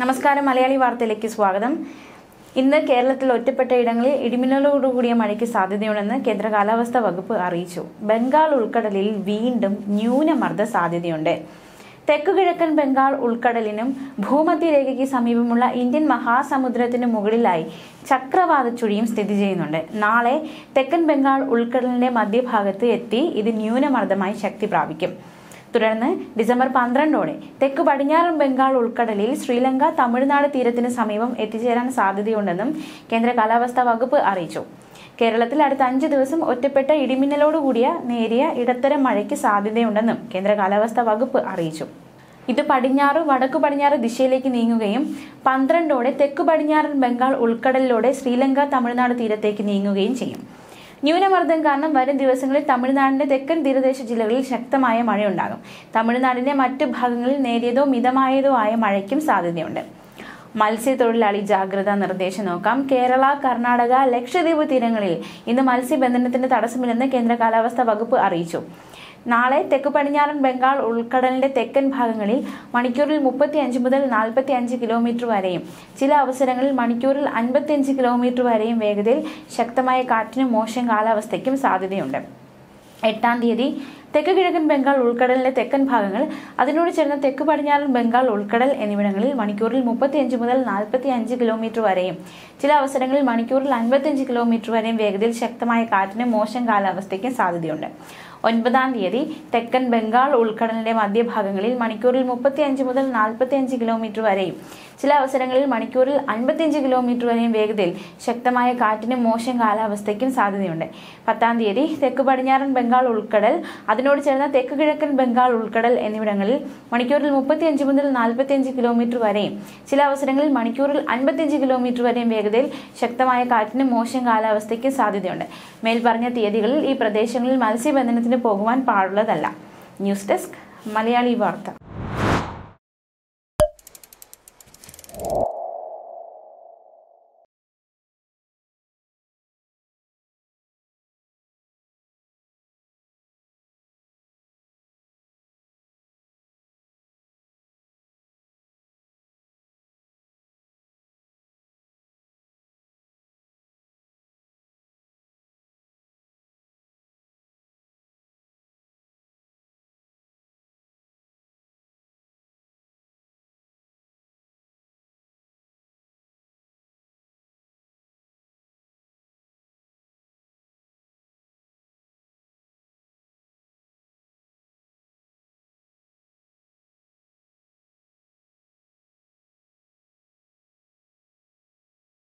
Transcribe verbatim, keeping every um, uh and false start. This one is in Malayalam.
നമസ്കാരം, മലയാളി വാർത്തയിലേക്ക് സ്വാഗതം. ഇന്ന് കേരളത്തിൽ ഒറ്റപ്പെട്ട ഇടങ്ങളിൽ ഇടിമിന്നലോടുകൂടിയ മഴയ്ക്ക് സാധ്യതയുണ്ടെന്ന് കേന്ദ്ര കാലാവസ്ഥാ വകുപ്പ് അറിയിച്ചു. ബംഗാൾ ഉൾക്കടലിൽ വീണ്ടും ന്യൂനമർദ്ദ സാധ്യതയുണ്ട്. തെക്കുകിഴക്കൻ ബംഗാൾ ഉൾക്കടലിനും ഭൂമധ്യരേഖയ്ക്ക് സമീപമുള്ള ഇന്ത്യൻ മഹാസമുദ്രത്തിനു മുകളിലായി ചക്രവാത ചുഴിയും സ്ഥിതി ചെയ്യുന്നുണ്ട്. നാളെ തെക്കൻ ബംഗാൾ ഉൾക്കടലിന്റെ മധ്യഭാഗത്ത് എത്തി ഇത് ന്യൂനമർദ്ദമായി ശക്തി പ്രാപിക്കും. തുടർന്ന് ഡിസംബർ പന്ത്രണ്ടോടെ തെക്കു പടിഞ്ഞാറൻ ബംഗാൾ ഉൾക്കടലിൽ ശ്രീലങ്ക തമിഴ്നാട് തീരത്തിന് സമീപം എത്തിച്ചേരാൻ സാധ്യതയുണ്ടെന്നും കേന്ദ്ര കാലാവസ്ഥാ വകുപ്പ് അറിയിച്ചു. കേരളത്തിൽ അടുത്ത അഞ്ച് ദിവസം ഒറ്റപ്പെട്ട ഇടിമിന്നലോടുകൂടിയ നേരിയ ഇടത്തരം മഴയ്ക്ക് സാധ്യതയുണ്ടെന്നും കേന്ദ്ര കാലാവസ്ഥാ വകുപ്പ് അറിയിച്ചു. ഇത് പടിഞ്ഞാറ് വടക്കു പടിഞ്ഞാറ് ദിശയിലേക്ക് നീങ്ങുകയും പന്ത്രണ്ടോടെ തെക്കു പടിഞ്ഞാറൻ ബംഗാൾ ഉൾക്കടലിലൂടെ ശ്രീലങ്ക തമിഴ്നാട് തീരത്തേക്ക് നീങ്ങുകയും ചെയ്യും. ന്യൂനമർദ്ദം കാരണം വരും ദിവസങ്ങളിൽ തമിഴ്നാടിന്റെ തെക്കൻ തീരദേശ ജില്ലകളിൽ ശക്തമായ മഴയുണ്ടാകും. തമിഴ്നാടിന്റെ മറ്റു ഭാഗങ്ങളിൽ നേരിയതോ മിതമായതോ ആയ മഴയ്ക്കും സാധ്യതയുണ്ട്. മത്സ്യത്തൊഴിലാളി ജാഗ്രതാ നിർദ്ദേശം നോക്കാം. കേരള, കർണാടക, ലക്ഷദ്വീപ് തീരങ്ങളിൽ ഇന്ന് മത്സ്യബന്ധനത്തിന് തടസ്സമില്ലെന്ന് കേന്ദ്ര കാലാവസ്ഥാ വകുപ്പ് അറിയിച്ചു. നാളെ തെക്കു പടിഞ്ഞാറൻ ബംഗാൾ ഉൾക്കടലിന്റെ തെക്കൻ ഭാഗങ്ങളിൽ മണിക്കൂറിൽ മുപ്പത്തി അഞ്ച് മുതൽ നാൽപ്പത്തി അഞ്ച് കിലോമീറ്റർ വരെയും ചില അവസരങ്ങളിൽ മണിക്കൂറിൽ അൻപത്തി അഞ്ച് കിലോമീറ്റർ വരെയും വേഗതയിൽ ശക്തമായ കാറ്റിനും മോശം കാലാവസ്ഥയ്ക്കും സാധ്യതയുണ്ട്. എട്ടാം തീയതി തെക്ക് കിഴക്കൻ ബംഗാൾ ഉൾക്കടലിന്റെ തെക്കൻ ഭാഗങ്ങൾ, അതിനോട് ചേർന്ന തെക്കു പടിഞ്ഞാറൻ ബംഗാൾ ഉൾക്കടൽ എന്നിവിടങ്ങളിൽ മണിക്കൂറിൽ മുപ്പത്തി അഞ്ച് മുതൽ നാൽപ്പത്തി അഞ്ച് കിലോമീറ്റർ വരെയും ചില അവസരങ്ങളിൽ മണിക്കൂറിൽ അൻപത്തി അഞ്ച് കിലോമീറ്റർ വരെയും വേഗതയിൽ ശക്തമായ കാറ്റിനും മോശം കാലാവസ്ഥയ്ക്കും സാധ്യതയുണ്ട്. ഒൻപതാം തീയതി തെക്കൻ ബംഗാൾ ഉൾക്കടലിന്റെ മധ്യഭാഗങ്ങളിൽ മണിക്കൂറിൽ മുപ്പത്തി അഞ്ച് മുതൽ നാൽപ്പത്തി അഞ്ച് കിലോമീറ്റർ വരെയും ചില അവസരങ്ങളിൽ മണിക്കൂറിൽ അൻപത്തിയഞ്ച് കിലോമീറ്റർ വരെയും വേഗതയിൽ ശക്തമായ കാറ്റിനും മോശം കാലാവസ്ഥയ്ക്കും സാധ്യതയുണ്ട്. പത്താം തീയതി തെക്കു പടിഞ്ഞാറൻ ബംഗാൾ ഉൾക്കടൽ, അതിനോട് ചേർന്ന തെക്ക് കിഴക്കൻ ബംഗാൾ ഉൾക്കടൽ എന്നിവിടങ്ങളിൽ മണിക്കൂറിൽ മുപ്പത്തി അഞ്ച് മുതൽ നാൽപ്പത്തി അഞ്ച് കിലോമീറ്റർ വരെയും ചില അവസരങ്ങളിൽ മണിക്കൂറിൽ അൻപത്തിയഞ്ച് കിലോമീറ്റർ വരെയും വേഗതയിൽ ശക്തമായ കാറ്റിനും മോശം കാലാവസ്ഥയ്ക്കും സാധ്യതയുണ്ട്. മേൽപ്പറഞ്ഞ തീയതികളിൽ ഈ പ്രദേശങ്ങളിൽ മത്സ്യബന്ധനത്തിന് പോകുവാൻ പാടുള്ളതല്ല. ന്യൂസ് ഡെസ്ക്, മലയാളി വാർത്ത.